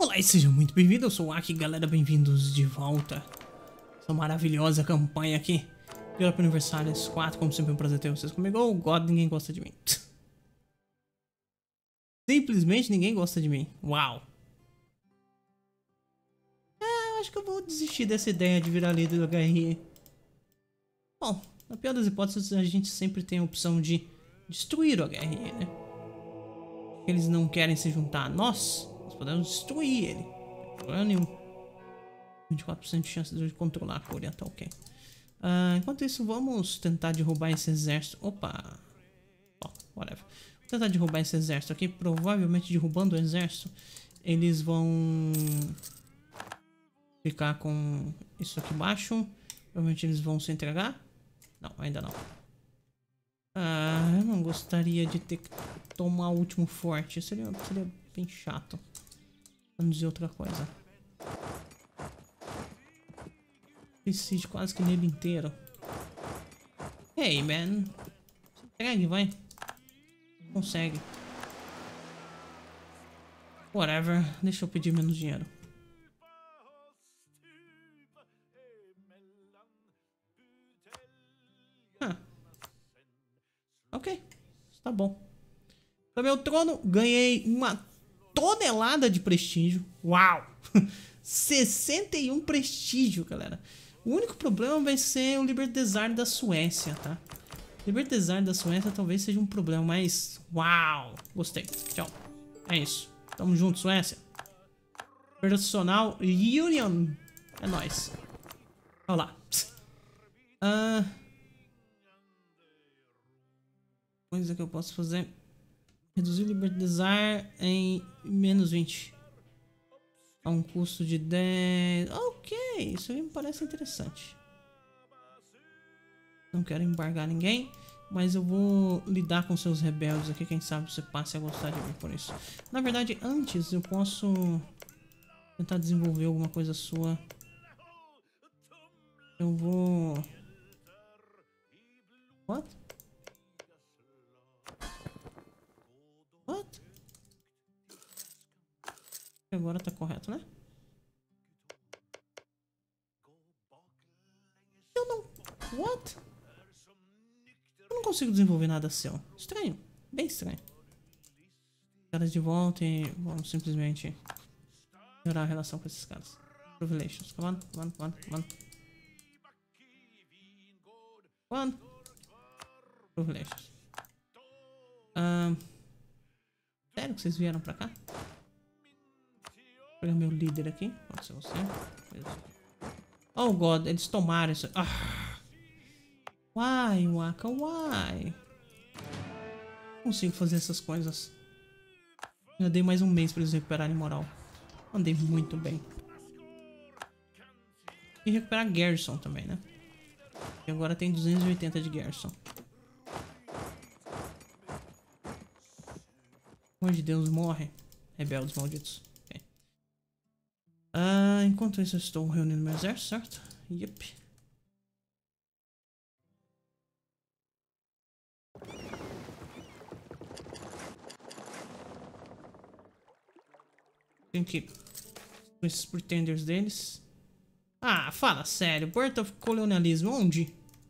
Olá e sejam muito bem-vindos, eu sou o Aki, galera, bem-vindos de volta. Essa maravilhosa campanha aqui. Europa Universalis 4, como sempre é um prazer ter vocês comigo. Oh God, ninguém gosta de mim. Simplesmente ninguém gosta de mim. Uau. Eu acho que eu vou desistir dessa ideia de virar líder do HRE. Bom, na pior das hipóteses, a gente sempre tem a opção de destruir o HRE, né? Eles não querem se juntar a nós podemos destruir ele. Não tem problema nenhum. 24% de chance de controlar a Coreia, tá ok. Enquanto isso, vamos tentar derrubar esse exército. Opa! Bom, whatever. Vou tentar derrubar esse exército aqui. Provavelmente derrubando o exército, eles vão ficar com isso aqui embaixo. Provavelmente eles vão se entregar. Não, ainda não. Eu não gostaria de ter que tomar o último forte. Seria bem chato. Vamos dizer outra coisa. Preciso quase que nele inteiro. Hey, man. Se entregue, vai. Consegue. Whatever. Deixa eu pedir menos dinheiro. Ok. Tá bom. Para meu trono, ganhei uma tonelada de prestígio. Uau! 61 prestígio, galera. O único problema vai ser o Libertezar da Suécia, tá? Libertezar da Suécia talvez seja um problema, mas... Uau! Gostei. Tchau. É isso. Tamo junto, Suécia. Personal Union. É nóis. Olha lá. Coisa que eu posso fazer... Reduzir o Libertezar em menos 20. A um custo de 10. Ok, isso aí me parece interessante. Não quero embargar ninguém, mas eu vou lidar com seus rebeldes aqui. Quem sabe você passe a gostar de mim por isso. Na verdade, antes eu posso tentar desenvolver alguma coisa sua. Eu vou... What? What? Agora tá correto, né? Eu não... What? Eu não consigo desenvolver nada seu. Estranho. Bem estranho. Caras de volta e vamos simplesmente melhorar a relação com esses caras. Privilegios. Come on, come on, come on, come on. Come on. Privilegios. Sério que vocês vieram pra cá? Vou pegar meu líder aqui. Pode ser você. Oh God, eles tomaram isso. Why, Waka, why? Não consigo fazer essas coisas. Eu dei mais um mês pra eles recuperarem moral. Andei muito bem. E recuperar Garrison também, né? E agora tem 280 de Garrison. Pelo amor de Deus, morre. Rebeldes malditos. Okay. Enquanto isso eu estou reunindo meu exército, certo? Yep. Tenho que... com esses pretenders deles. Fala sério. Birth of Colonialism, onde?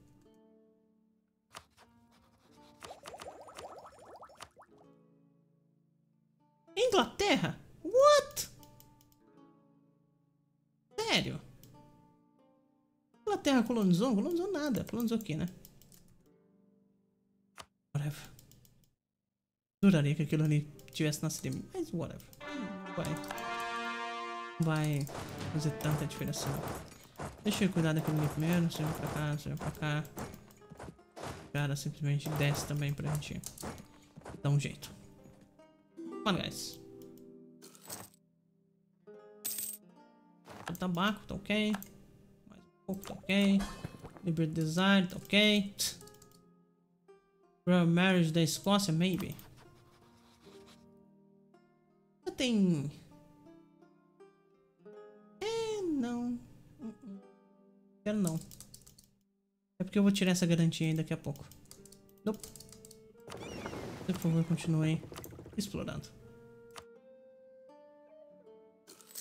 Inglaterra? What? Sério? Inglaterra colonizou? Colonizou nada. Colonizou aqui, né? Whatever. Adoraria que aquilo ali tivesse nascido em mim. Mas whatever. Vai fazer tanta diferença. Deixa eu cuidar daquele ali primeiro. Você vem pra cá, você vem pra cá. O cara simplesmente desce também pra gente dar um jeito. Mano, guys. O tabaco tá ok. Mais um pouco tá ok. Liberty Design tá ok. Royal Marriage da Escócia, maybe. Tem... não. Quero não. É porque eu vou tirar essa garantia aí daqui a pouco. Nope. Por favor, continue explorando.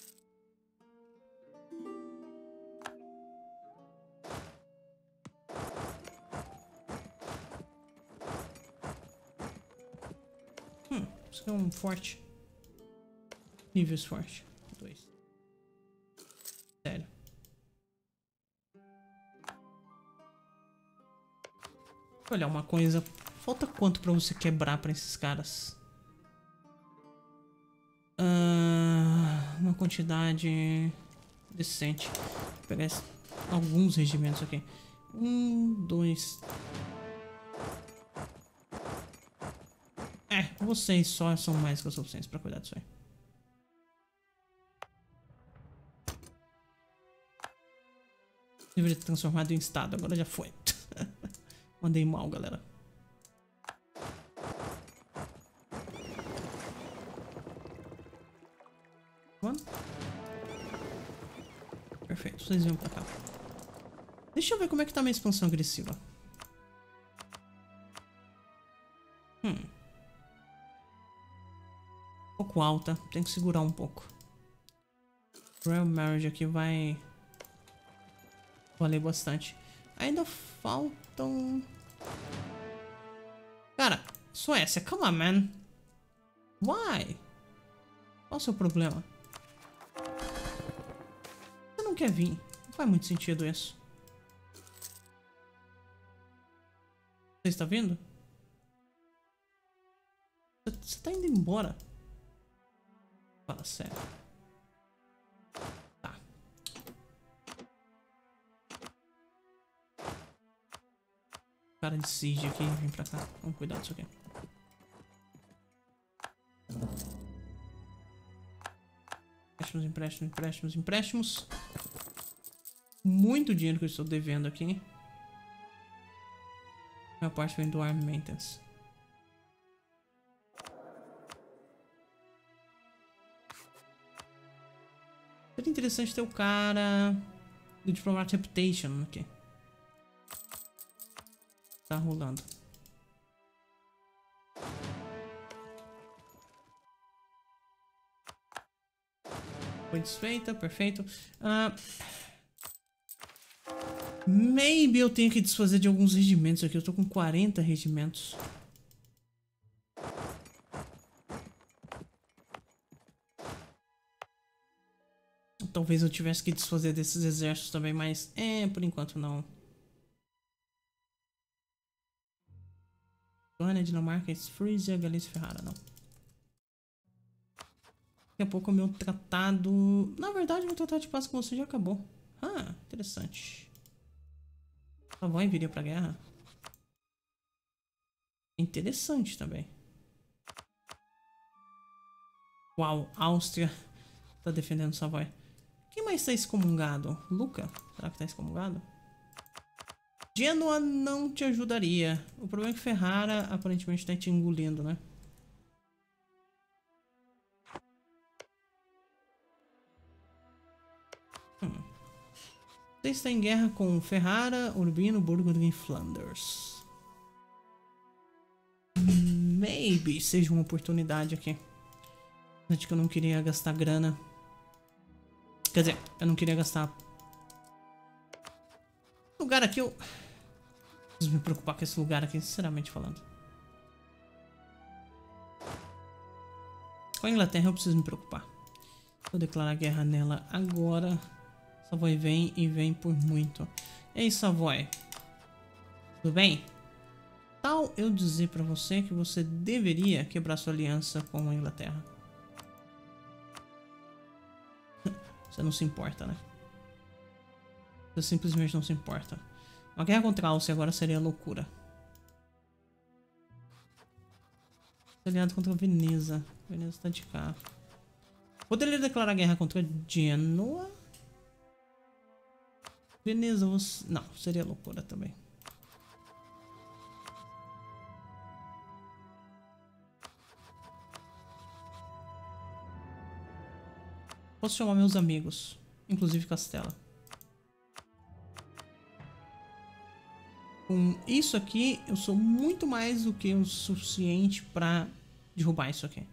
Isso aqui é um forte. Níveis forte. 2. Sério. Deixa eu olhar uma coisa. Falta quanto pra você quebrar pra esses caras? Uma quantidade decente. Vou pegar alguns regimentos aqui. 1, 2. Vocês só são mais que o suficiente pra cuidar disso aí. Deveria ter transformado em estado, agora já foi. Mandei mal, galera. Mano. Perfeito, vocês vêm pra cá. Deixa eu ver como é que tá a minha expansão agressiva. Um pouco alta, tem que segurar um pouco. Royal Marriage aqui vai valer bastante. Ainda faltam... Cara, Suécia, come on, man. Why? Qual é o seu problema? Você não quer vir. Não faz muito sentido isso. Você está vindo? Você tá indo embora. Fala sério. Tá. Cara de siege aqui, vem pra cá. Vamos cuidar disso aqui. Empréstimos, empréstimos, empréstimos, empréstimos. Muito dinheiro que eu estou devendo aqui. A parte vem do Arm Maintenance. Seria interessante ter o cara do Diplomat Reputation aqui. Tá rolando. Foi desfeita, perfeito. Maybe eu tenho que desfazer de alguns regimentos aqui. Eu tô com 40 regimentos. Talvez eu tivesse que desfazer desses exércitos também, mas por enquanto não. Polônia, Dinamarca, Frisia, Galícia e Ferrara, não. Daqui a pouco o meu tratado... Na verdade, o meu tratado de paz com você já acabou. Interessante. Savoy viria pra guerra. Interessante também. Uau, Áustria tá defendendo Savoy. Quem mais tá excomungado? Luca? Será que tá excomungado? Genoa não te ajudaria. O problema é que Ferrara aparentemente tá te engolindo, né? Você está em guerra com Ferrara, Urbino, Burgundy e Flanders. Maybe seja uma oportunidade aqui. Acho que eu não queria gastar grana. Quer dizer, eu não queria gastar... Lugar aqui eu... Preciso me preocupar com esse lugar aqui, sinceramente falando. Com a Inglaterra eu preciso me preocupar. Vou declarar guerra nela agora. Savoy vem e vem por muito. Ei, Savoy. Tudo bem? Tal eu dizer pra você que você deveria quebrar sua aliança com a Inglaterra. Você não se importa, né? Você simplesmente não se importa. Uma guerra contra a Áustria agora seria loucura. Aliado contra a Veneza. Veneza tá de cá. Poderia declarar guerra contra Genoa? Veneza, você... Não, seria loucura também. Posso chamar meus amigos, inclusive Castela. Com isso aqui, eu sou muito mais do que o suficiente pra derrubar isso aqui.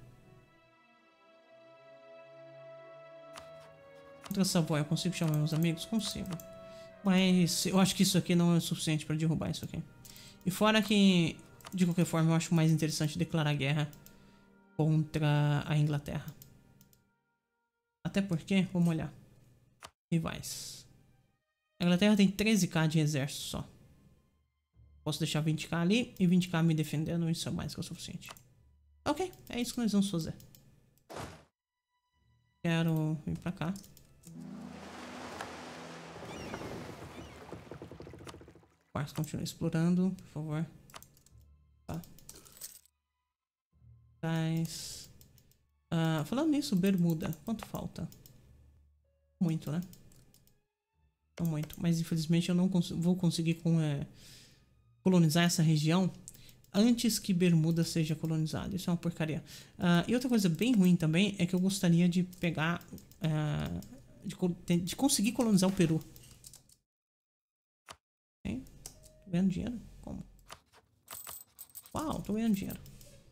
Contra Savoy, eu consigo chamar meus amigos? Consigo. Mas eu acho que isso aqui não é o suficiente pra derrubar isso aqui. E fora que, de qualquer forma, eu acho mais interessante declarar guerra contra a Inglaterra. Até porque, vamos olhar. Rivais. A Inglaterra tem 13k de exército só. Posso deixar 20k ali e 20k me defendendo, isso é mais que o suficiente. Ok, é isso que nós vamos fazer. Quero vir pra cá. Quartzo continua explorando, por favor. Tá. Mas... falando nisso, Bermuda, quanto falta? Muito, né? Não muito, mas infelizmente eu não vou conseguir colonizar essa região antes que Bermuda seja colonizada. Isso é uma porcaria. E outra coisa bem ruim também é que eu gostaria de pegar... de conseguir colonizar o Peru. Okay. Tô ganhando dinheiro? Como? Uau, tô ganhando dinheiro.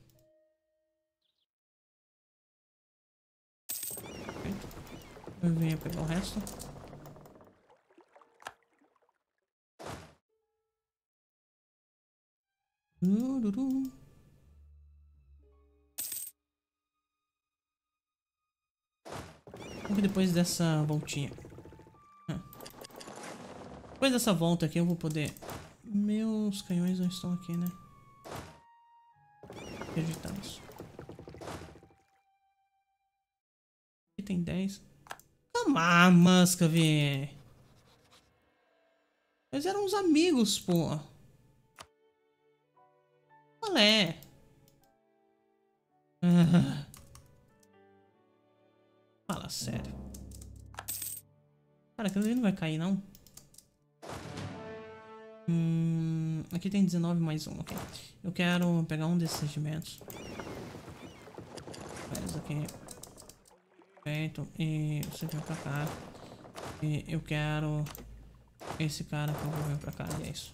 Eu venho pegar o resto. Vamos depois dessa voltinha. Depois dessa volta aqui eu vou poder... Meus canhões não estão aqui, né? Acreditar nisso. Aqui tem 10. Ah, Muscovy. Eles eram uns amigos, pô. Qual é? Fala sério. Cara, aquilo ali não vai cair, não. Aqui tem 19 mais 1, ok. Eu quero pegar um desses regimentos. Esse aqui. Perfeito. E você vem pra cá. E eu quero esse cara que eu vou vir pra cá. E é isso.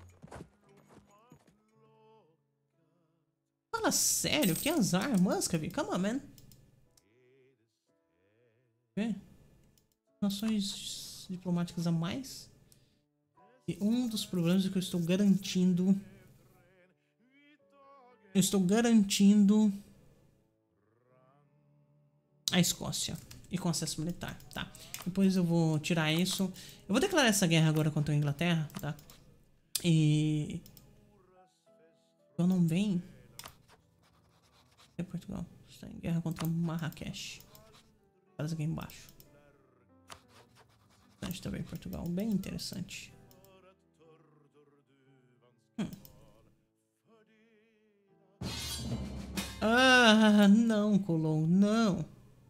Fala sério, que azar, Muscovy. Come on, man. Vê? Nações diplomáticas a mais. E um dos problemas é que eu estou garantindo... Eu estou garantindo... a Escócia. E com acesso militar, tá. Depois eu vou tirar isso. Eu vou declarar essa guerra agora contra a Inglaterra, tá. E... eu não venho... É Portugal. Está em guerra contra Marrakech. Faz aqui embaixo. Interessante também Portugal. Bem interessante. Ah, não, Colom, não.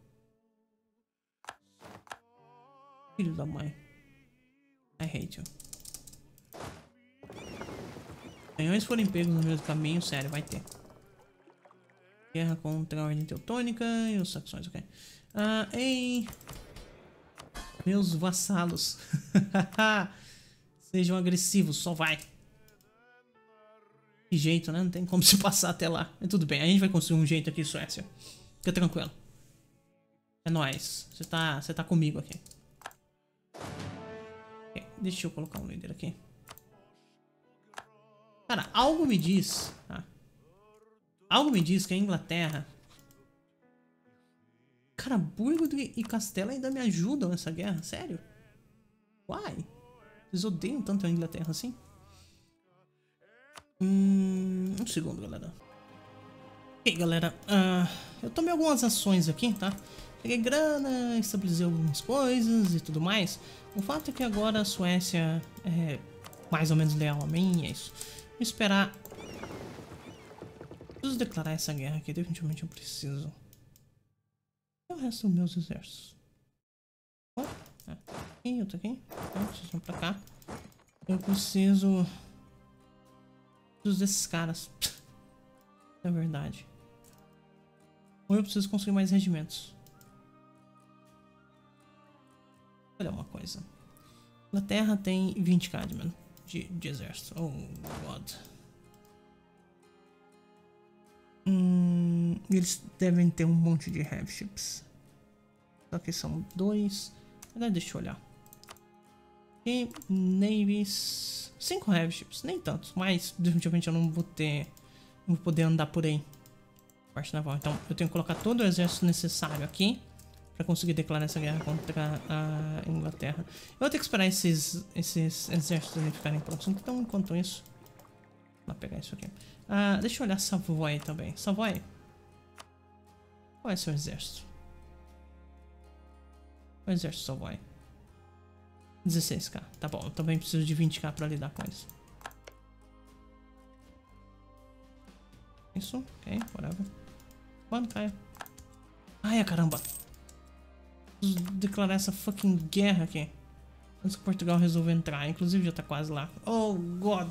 Filho da mãe. I hate you. Canhões forem pegos no meio do caminho, sério, vai ter. Guerra contra a Ordem Teutônica e os saxões, ok. Ei. Meus vassalos. Sejam agressivos, só vai. Que jeito, né? Não tem como se passar até lá. Mas tudo bem, a gente vai construir um jeito aqui, Suécia. Fica tranquilo. É nóis. Você tá comigo aqui. Okay, deixa eu colocar um líder aqui. Cara, algo me diz... Tá? Algo me diz que a Inglaterra... Cara, Burgo e Castela ainda me ajudam nessa guerra, sério? Why? Vocês odeiam tanto a Inglaterra assim? Um segundo, galera. Ok, galera. Eu tomei algumas ações aqui, tá? Peguei grana, estabilizei algumas coisas e tudo mais. O fato é que agora a Suécia é mais ou menos leal a mim, é isso. Vou esperar. Preciso declarar essa guerra aqui, definitivamente eu preciso. E o resto dos meus exércitos? Aqui, eu tô aqui. Vocês vão pra cá. Eu preciso desses caras. É verdade. Ou eu preciso construir mais regimentos. Olha uma coisa. Inglaterra tem 20k de exército. Oh, God. Eles devem ter um monte de heavy ships. Só que são 2. Agora deixa eu olhar. E navies. 5 heavy ships. Nem tantos. Mas definitivamente eu não vou ter. Não vou poder andar por aí. Parte naval. Então eu tenho que colocar todo o exército necessário aqui pra conseguir declarar essa guerra contra a Inglaterra. Eu vou ter que esperar esses exércitos ali ficarem prontos. Então, enquanto isso... Vou pegar isso aqui. Deixa eu olhar Savoy também. Savoy. Qual é seu exército? Qual é o exército Savoy? 16k. Tá bom, eu também preciso de 20k pra lidar com eles. Isso, ok, whatever. Mano, caia. Ai, caramba. Preciso declarar essa fucking guerra aqui antes que Portugal resolva entrar. Inclusive já tá quase lá. Oh, God.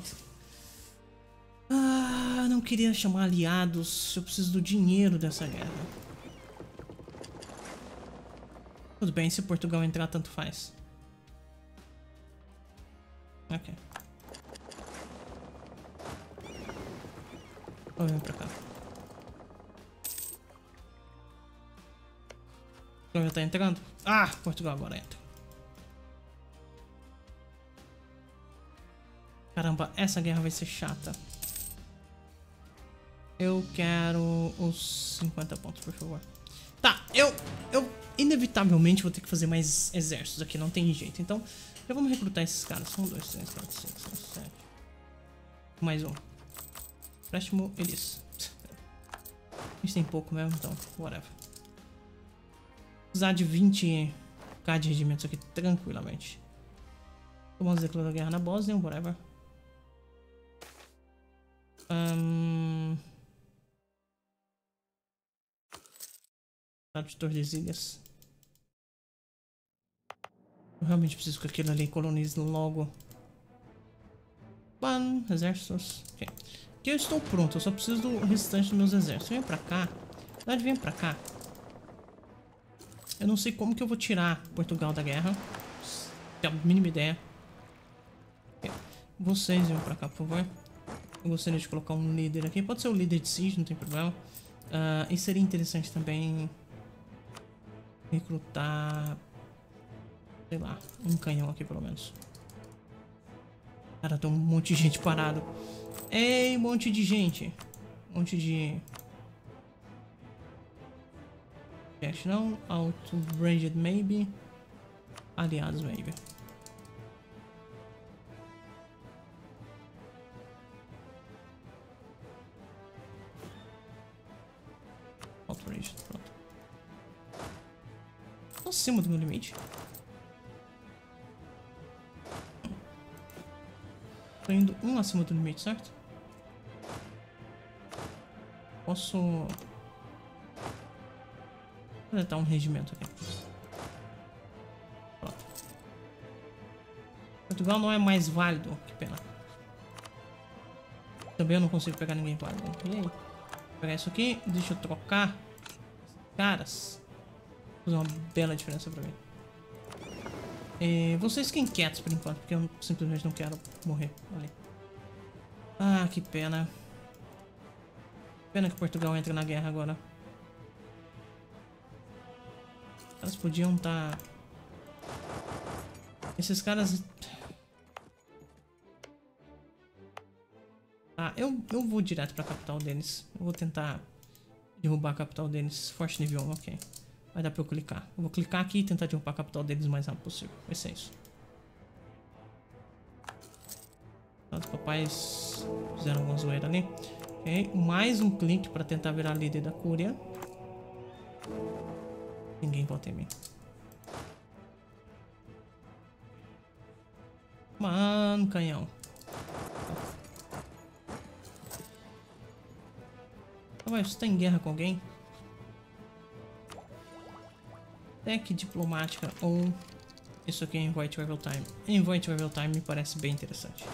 Não queria chamar aliados. Eu preciso do dinheiro dessa guerra. Tudo bem, se Portugal entrar, tanto faz. Ok. Vou vir pra cá. Portugal já tá entrando? Portugal agora entra. Caramba, essa guerra vai ser chata. Eu quero os 50 pontos, por favor. Tá, eu inevitavelmente vou ter que fazer mais exércitos aqui, não tem jeito. Então, já vamos recrutar esses caras. 1, 2, 3, 4, 5, 6, 7. Mais um. Empréstimo, eles. A gente tem pouco mesmo, então, whatever. Vou precisar de 20k de regimentos aqui, tranquilamente. Vamos declarar guerra na Bósnia, whatever. De Tordesilhas. Eu realmente preciso que aquilo ali colonize logo. Exércitos. Ok. Aqui eu estou pronto, eu só preciso do restante dos meus exércitos. Vem pra cá. Na verdade, vem pra cá. Eu não sei como que eu vou tirar Portugal da guerra. Tenho a mínima ideia. Okay. Vocês venham pra cá, por favor. Eu gostaria de colocar um líder aqui. Pode ser o líder de siege, não tem problema. E seria interessante também recrutar, sei lá, um canhão aqui pelo menos. Cara, tem um monte de gente parado. Ei, um monte de gente. Um monte de... Cash não. Outraged maybe. Aliados maybe. Outraged, pronto. Tô acima do meu limite. Tô indo um acima do limite, certo? Posso completar um regimento aqui. Pronto. Portugal não é mais válido. Que pena. Também eu não consigo pegar ninguém válido. E aí? Vou pegar isso aqui. Deixa eu trocar. Caras. Fazer uma bela diferença pra mim. Vocês fiquem quietos por enquanto, porque eu simplesmente não quero morrer ali. Que pena. Pena que Portugal entra na guerra agora. Os caras podiam estar... Esses caras... eu vou direto pra capital deles. Eu vou tentar derrubar a capital deles. Forte nível 1, ok. Vai dar pra eu clicar. Eu vou clicar aqui e tentar derrubar a capital deles o mais rápido possível. Vai ser isso. Os papais fizeram alguma zoeira ali. Ok. Mais um clique pra tentar virar líder da Cúria. Ninguém vota em mim. Mano, canhão. Você tá em guerra com alguém? Tech diplomática ou isso aqui é Envoy Travel Time. Envoy Travel Time me parece bem interessante.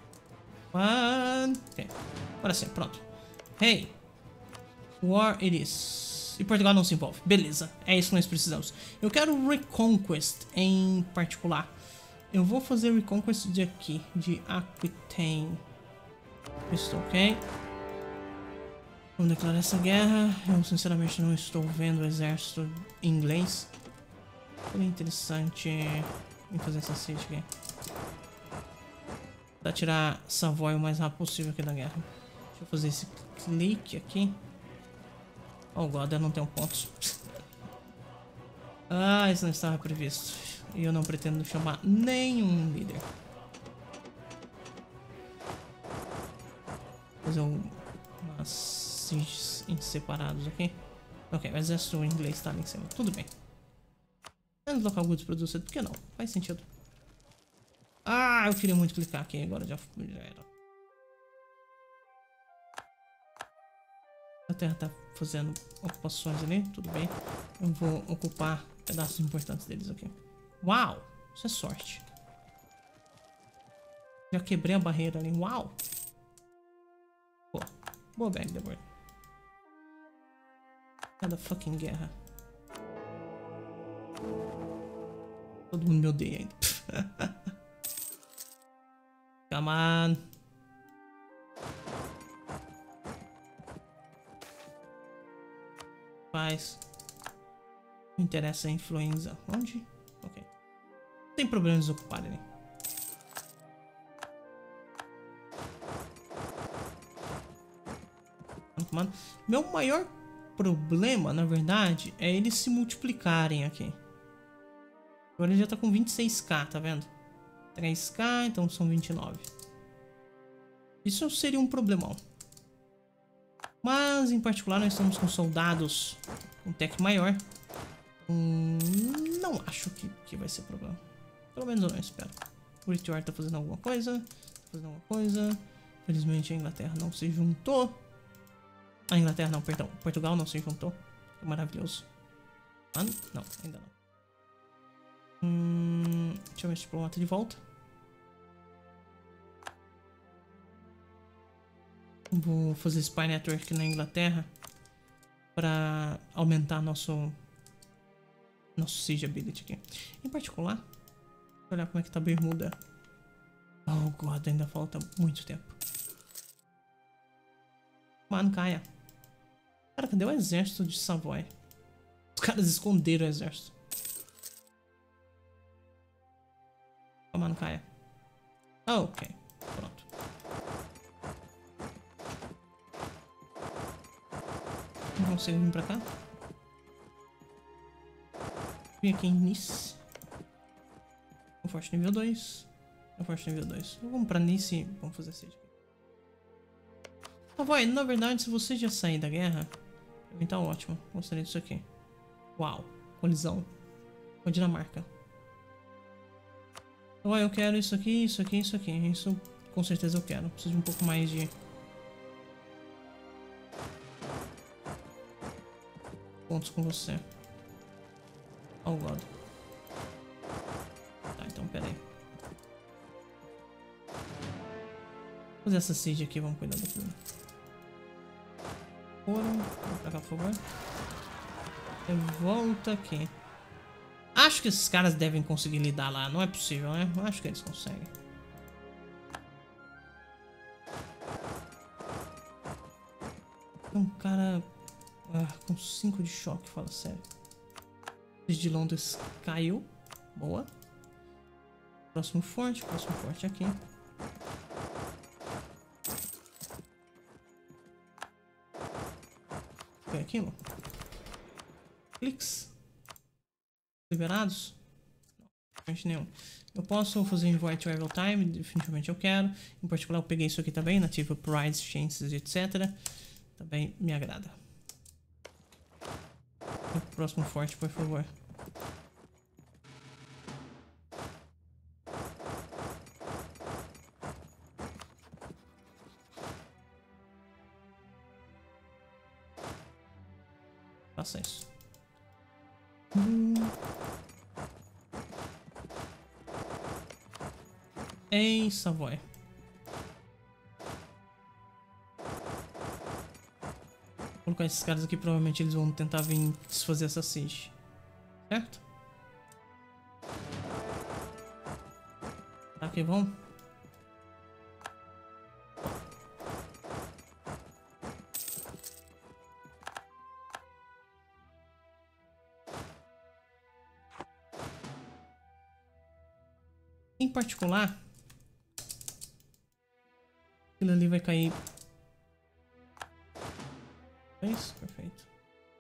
Ok. Agora sim, pronto. Hey! War it is. E Portugal não se envolve. Beleza, é isso que nós precisamos. Eu quero Reconquest em particular. Eu vou fazer Reconquest de aqui, de Aquitaine. Estou ok. Vamos declarar essa guerra. Eu sinceramente não estou vendo o exército inglês. Seria interessante em fazer essa siege aqui. Pra tirar Savoy o mais rápido possível aqui da guerra. Deixa eu fazer esse clique aqui. Oh god, eu não tenho pontos. Ah, isso não estava previsto. E eu não pretendo chamar nenhum líder. Fazer umas sieges em separados aqui. Ok, o exército inglês está ali em cima. Tudo bem. Menos local goods produzido, por que não? Faz sentido. Ah, eu queria muito clicar aqui, agora já era. A terra tá fazendo ocupações ali, tudo bem. Eu vou ocupar pedaços importantes deles aqui. Uau, isso é sorte. Já quebrei a barreira ali, uau. Pô, boa bag, Deborah. Cada fucking guerra. Todo mundo me odeia ainda. Come on. Paz. Não interessa a influenza. Onde? Ok. Não tem problema de ocupar ali. Mano, meu maior problema, na verdade, é eles se multiplicarem aqui. Agora ele já tá com 26k, tá vendo? 3k, então são 29. Isso seria um problemão. Mas, em particular, nós estamos com soldados com tech maior. Não acho que vai ser problema. Pelo menos eu não espero. O Rituar tá fazendo alguma coisa. Felizmente a Inglaterra não se juntou. A Inglaterra não, perdão. Portugal não se juntou. É maravilhoso. Ah, não, ainda não. Deixa eu ver esse diplomata de volta. Vou fazer Spy Network aqui na Inglaterra para aumentar nosso Siege Ability aqui. Em particular, vou olhar como é que tá Bermuda. Oh god, ainda falta muito tempo. Mano, caia. Cara, cadê o exército de Savoy? Os caras esconderam o exército. Mano, caia. Oh, ok, pronto. Não consigo vir pra cá. Vim aqui em Nice. Um forte nível 2. Um forte nível 2. Vamos pra Nice e vamos fazer siege aqui. Savoy, na verdade, se você já sair da guerra, pra mim tá ótimo. Gostaria disso aqui. Uau, colisão com a Dinamarca. Savoy, eu quero isso aqui, isso aqui, isso aqui. Isso com certeza eu quero. Preciso de um pouco mais de pontos com você. Oh god. Tá, então pera aí. Vou fazer essa siege aqui, vamos cuidar daqui. Vamos pra cá, por favor. Volta aqui. Acho que esses caras devem conseguir lidar lá, não é possível, né? Acho que eles conseguem. Um cara com 5 de choque, fala sério. De Londres caiu. Boa. Próximo forte aqui. Foi aquilo? Cliques. Liberados? Não, nenhum. Eu posso fazer Invite Travel Time, definitivamente eu quero. Em particular eu peguei isso aqui também, Native Price, Chances, etc. Também me agrada. Próximo forte, por favor. Faça isso. Ei, Savoy. Vou colocar esses caras aqui, provavelmente eles vão tentar vir desfazer essa siege. Certo? Tá, que bom. Em particular, aquilo ali vai cair. É isso? Perfeito.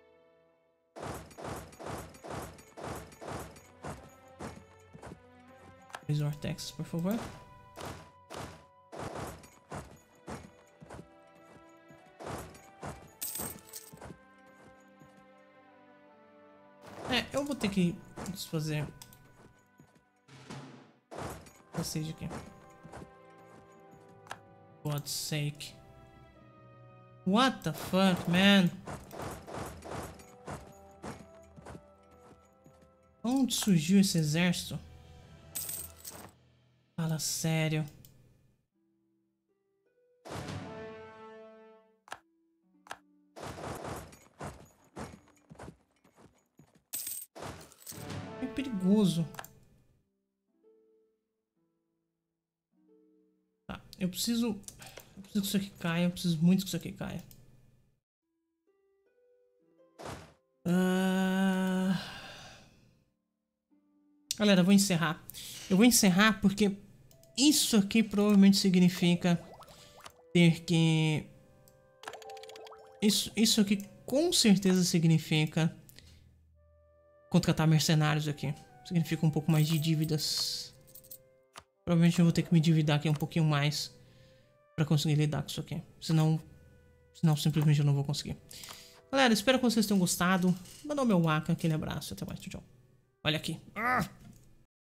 2 Vortexes, por favor. Eu vou ter que desfazer esse aqui. God's sake. What the fuck, man? Onde surgiu esse exército? Fala sério. É perigoso. Tá, eu preciso que isso aqui caia. Eu preciso muito que isso aqui caia. Galera, eu vou encerrar. Eu vou encerrar porque isso aqui provavelmente significa ter que... Isso aqui com certeza significa contratar mercenários aqui. Significa um pouco mais de dívidas. Provavelmente eu vou ter que me endividar aqui um pouquinho mais pra conseguir lidar com isso aqui. Senão simplesmente eu não vou conseguir. Galera, espero que vocês tenham gostado. Mandar o meu Waka, aquele abraço. Até mais, tchau, tchau. Olha aqui.